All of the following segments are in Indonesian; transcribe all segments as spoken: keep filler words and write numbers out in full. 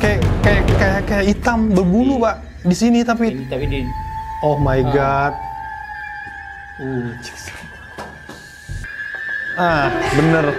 kayak kayak kayak kayak hitam berbulu, Pak. Di sini tapi Ini, tapi di oh my Ah. god. uh, Ah, bener.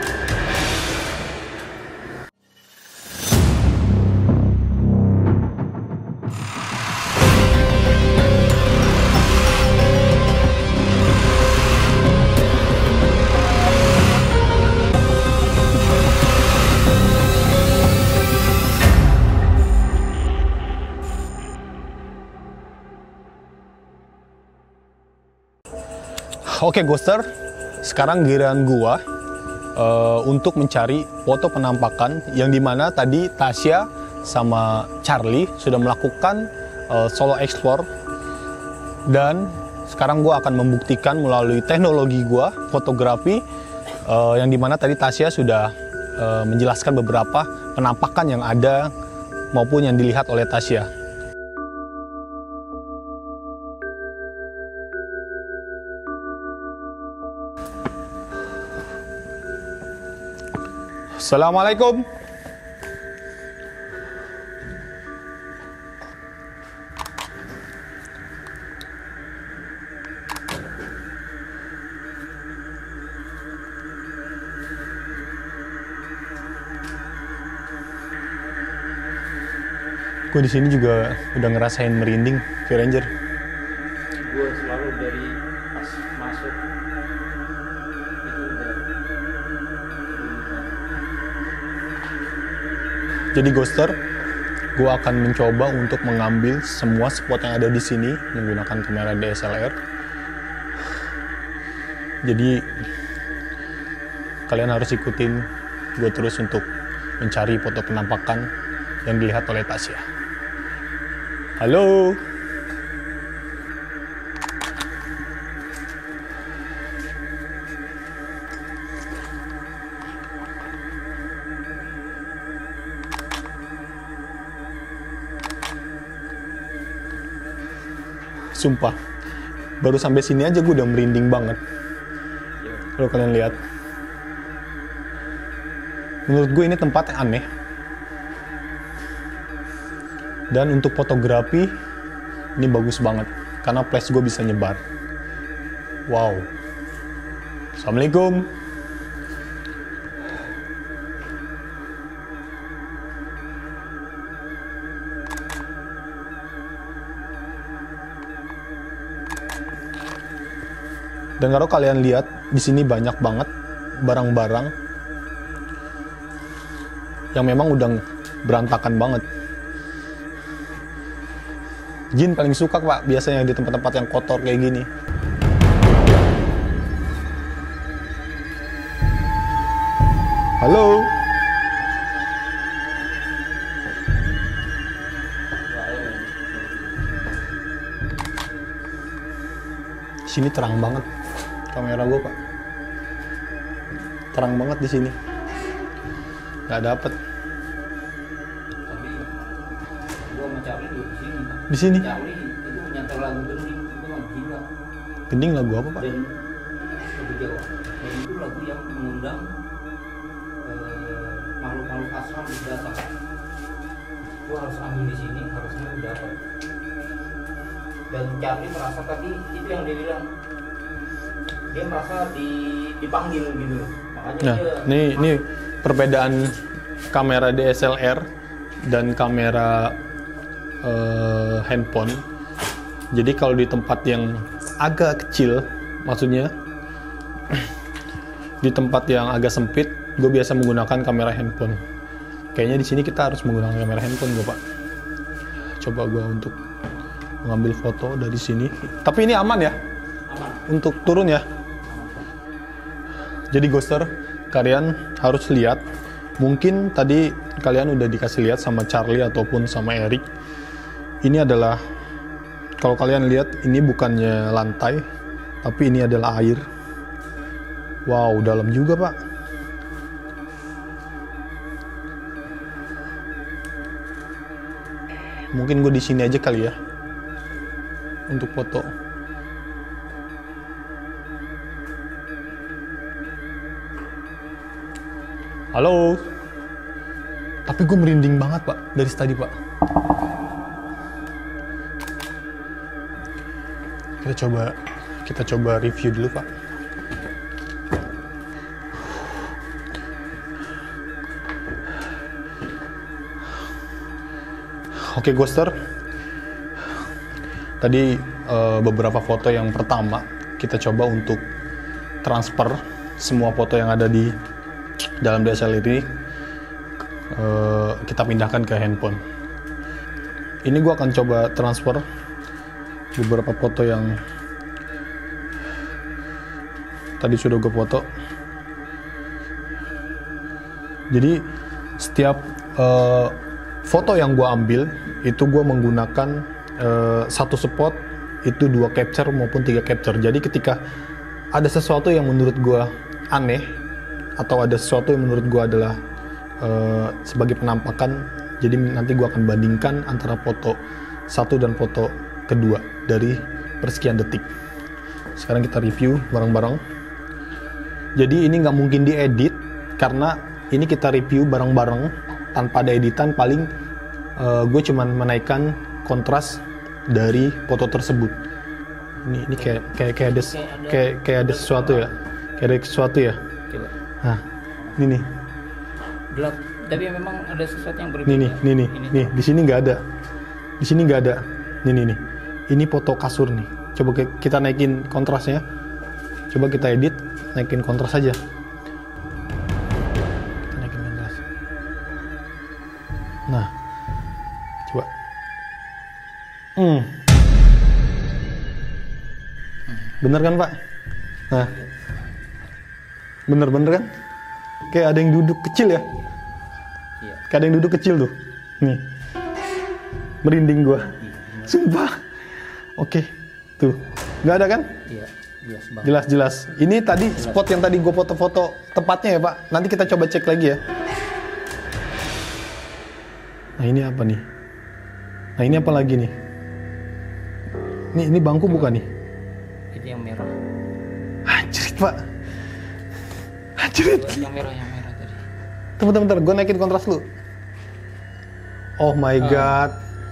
Oke, Ghoster. Sekarang giliran gua uh, untuk mencari foto penampakan yang dimana tadi Tasya sama Charlie sudah melakukan uh, solo explore, dan sekarang gua akan membuktikan melalui teknologi gua fotografi uh, yang dimana tadi Tasya sudah uh, menjelaskan beberapa penampakan yang ada maupun yang dilihat oleh Tasya. Assalamualaikum. Gue di sini juga udah ngerasain merinding, V-Ranger. gue selalu dari pas masuk itu udah Jadi Ghoster, gue akan mencoba untuk mengambil semua spot yang ada di sini menggunakan kamera D S L R. Jadi kalian harus ikutin gue terus untuk mencari foto penampakan yang dilihat oleh Tasya. Halo. Sumpah, baru sampai sini aja gue udah merinding banget. Kalau kalian lihat, menurut gue ini tempat yang aneh. Dan untuk fotografi, ini bagus banget karena flash gue bisa nyebar. Wow. Assalamualaikum. Dan kalau kalian lihat, di sini banyak banget barang-barang yang memang udah berantakan banget. Jin paling suka, Pak, biasanya di tempat-tempat yang kotor kayak gini. Halo. Sini terang banget kamera gue, Pak. Terang banget di sini. Nggak dapet. tapi gue sama Charlie juga di sini. Di sini. Charlie itu nyantel lagu Bening, itu mah gila. Bening lagu apa, Pak? Dan lagu Jawa. Dan itu lagu yang mengundang eh, makhluk-makhluk asram di datang. Gue harus ambil di sini, harusnya udah dapat. Dan Charlie merasa tadi itu yang dia bilang, dia merasa di, dipanggil gitu, makanya Nah, dia ini ini perbedaan kamera D S L R dan kamera eh, handphone. Jadi kalau di tempat yang agak kecil, maksudnya di tempat yang agak sempit, gue biasa menggunakan kamera handphone. Kayaknya di sini kita harus menggunakan kamera handphone, gue, Pak. Coba gue untuk mengambil foto dari sini. Tapi ini aman ya? aman. Untuk turun ya? Jadi Ghoster, kalian harus lihat. Mungkin tadi kalian udah dikasih lihat sama Charlie ataupun sama Eric. Ini adalah, kalau kalian lihat, ini bukannya lantai, tapi ini adalah air. Wow, dalam juga, Pak. Mungkin gue di sini aja kali ya untuk foto. Halo, Tapi gue merinding banget pak dari tadi pak. Kita coba kita coba review dulu pak. Oke Ghoster, tadi uh, beberapa foto yang pertama kita coba untuk transfer semua foto yang ada di dalam D S L R ini, uh, kita pindahkan ke handphone. Ini gue akan coba transfer beberapa foto yang tadi sudah gue foto. Jadi setiap uh, foto yang gue ambil itu gue menggunakan uh, satu spot itu dua capture maupun tiga capture. Jadi ketika ada sesuatu yang menurut gue aneh atau ada sesuatu yang menurut gue adalah uh, sebagai penampakan, jadi nanti gue akan bandingkan antara foto satu dan foto kedua dari persekian detik. Sekarang kita review bareng-bareng. Jadi ini nggak mungkin diedit karena ini kita review bareng-bareng tanpa ada editan. Paling uh, gue cuman menaikkan kontras dari foto tersebut. Ini ini kayak kayak kayak ada kayak kayak ada sesuatu ya, kayak ada sesuatu ya. Coba. Nah, ini nih. Gelap. Tapi memang ada sesuatu yang berbeda. Nih nih nih nih. Ini Nih di sini nggak ada. Di sini nggak ada. Nih nih nih. Ini foto kasur nih. Coba kita naikin kontrasnya. Coba kita edit, naikin kontras aja. Kita naikin kontras. Nah, coba. Hmm. Bener kan Pak? Nah, bener-bener kan? Kayak ada yang duduk kecil ya? Iya. Kayak ada yang duduk kecil tuh. Nih. Merinding gua. Sumpah. Oke. Tuh. Nggak ada kan? Iya. Jelas banget. Jelas-jelas. Ini tadi spot yang tadi gua foto-foto tepatnya ya Pak. Nanti kita coba cek lagi ya. Nah ini apa nih? Nah ini apa lagi nih? Ini, ini bangku bukan nih? Itu yang merah. Anjrit Pak. Anjrit. Yang merah, yang merah tadi. Tunggu, bentar, bentar. Gue naikin kontras lu. Oh my Ah. god.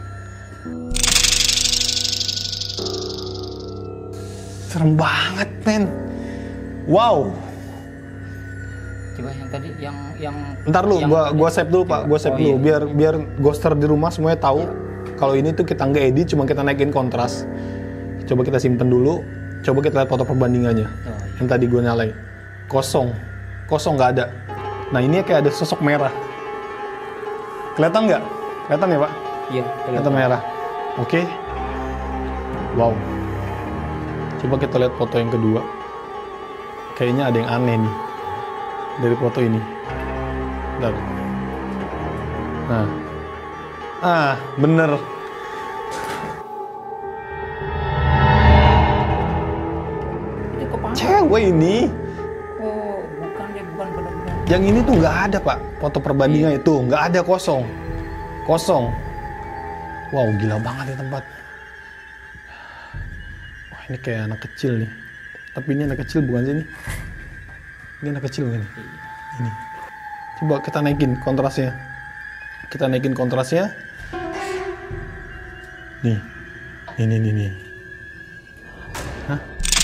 Serem banget, men. Wow. Coba yang tadi, yang yang. Ntar lu, yang gua tadi. gua save dulu Pak. Gua save Oh, dulu iya. biar biar ghoster di rumah semuanya tahu kalau ini tuh kita nggak edit, cuma kita naikin kontras. Coba kita simpen dulu. Coba kita lihat foto perbandingannya. Oh, iya. Yang tadi gue nyalain. Kosong. Kosong nggak ada. Nah ini kayak ada sosok merah. Kelihatan nggak? Kelihatan ya Pak? Iya. Kelihatan merah. Oke. Wow. Coba kita lihat foto yang kedua. Kayaknya ada yang aneh nih dari foto ini. Bentar. Nah. Ah, bener. Itu kepala. Cewek ini. Oh, bukan deh, bukan benar-benar. Yang ini tuh nggak ada Pak. Foto perbandingan itu nggak ada, kosong. Kosong. Wow, gila banget ya tempat. Wah, ini kayak anak kecil nih. Tapi ini anak kecil bukan sih ini? Ini anak kecil bukan? Ini. Coba kita naikin kontrasnya. Kita naikin kontrasnya. Nih. Ini, nih, nih. Hah?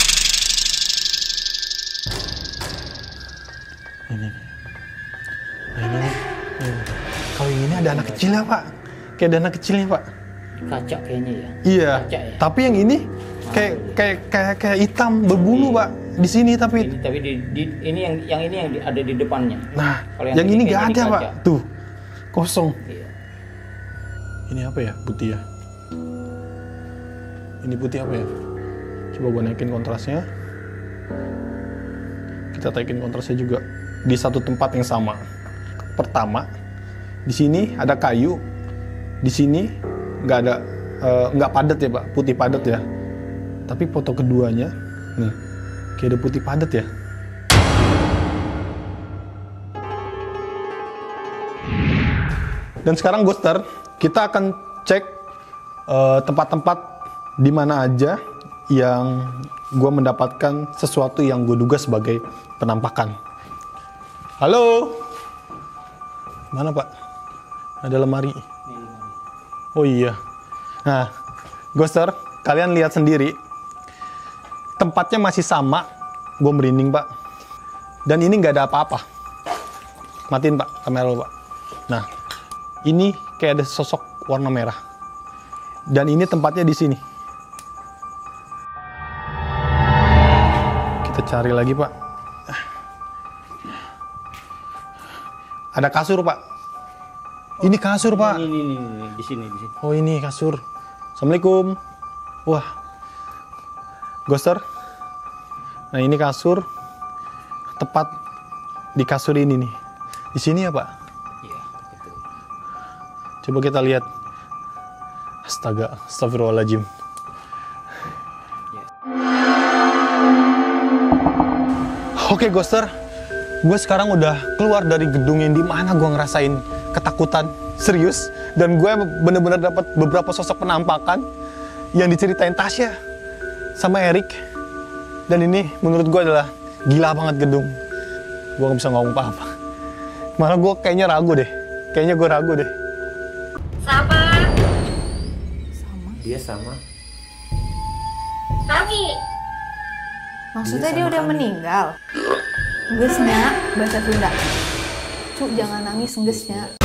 Ini. Nah, ini nih. Ini. Kalau yang ini ada anak kecil ya Pak. Kayak ada anak kecilnya Pak. Kaca kayaknya ya. Iya. Kaca ya. Tapi yang ini kayak kayak kayak kayak hitam berbulu Pak. Di sini tapi. Ini, tapi di, di, ini yang yang ini yang di, ada di depannya. Nah, Kalau yang, ini kayaknya nggak di ada kaca. Pak. Tuh. Kosong. Iya. Ini apa ya? Putih ya. Ini putih apa ya? Coba gue naikin kontrasnya. Kita naikin kontrasnya juga di satu tempat yang sama. Pertama, di sini ada kayu. Di sini nggak ada, eh, nggak padat ya Pak, putih padat ya. Tapi foto keduanya, nih, kayak ada putih padat ya. Dan sekarang Ghoster, kita akan cek eh, tempat-tempat di mana aja yang gue mendapatkan sesuatu yang gue duga sebagai penampakan. Halo? Mana Pak? Ada lemari. Ini lemari. Oh iya. Nah, Ghoster, kalian lihat sendiri. Tempatnya masih sama. Gue merinding, Pak. Dan ini nggak ada apa-apa. Matiin, Pak, kamera lo, Pak. Nah, ini kayak ada sosok warna merah. Dan ini tempatnya di sini. Kita cari lagi, Pak. Ada kasur, Pak. Ini kasur, Pak. Ini, ini, ini, ini, di sini, di sini. Oh, ini kasur. Assalamualaikum. Wah. Ghoster. Nah, ini kasur. Tepat di kasur ini nih. Di sini ya, Pak? Iya, betul. Coba kita lihat. Astaga, astagfirullahaladzim. Yes. Oke, Ghoster. Gue sekarang udah keluar dari gedung yang dimana gue ngerasain ketakutan serius. Dan gue bener-bener dapat beberapa sosok penampakan yang diceritain Tasya sama Erik. Dan ini menurut gue adalah gila banget gedung. Gue gak bisa ngomong apa-apa. Malah gue kayaknya ragu deh. Kayaknya gue ragu deh. Sama. Dia sama. Kami. Maksudnya Dia dia sama udah kami. meninggal? Nggesnya bahasa Sunda. Cu, jangan nangis nggesnya.